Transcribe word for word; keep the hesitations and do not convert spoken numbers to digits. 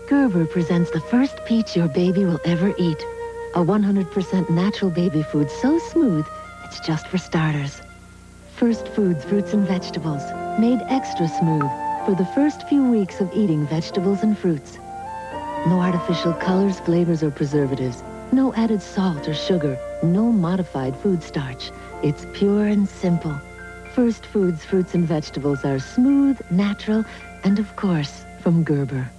Gerber presents the first peach your baby will ever eat. A one hundred percent natural baby food so smooth, it's just for starters. First Foods fruits and vegetables, made extra smooth for the first few weeks of eating vegetables and fruits. No artificial colors, flavors, or preservatives. No added salt or sugar. No modified food starch. It's pure and simple. First Foods fruits and vegetables are smooth, natural, and of course, from Gerber.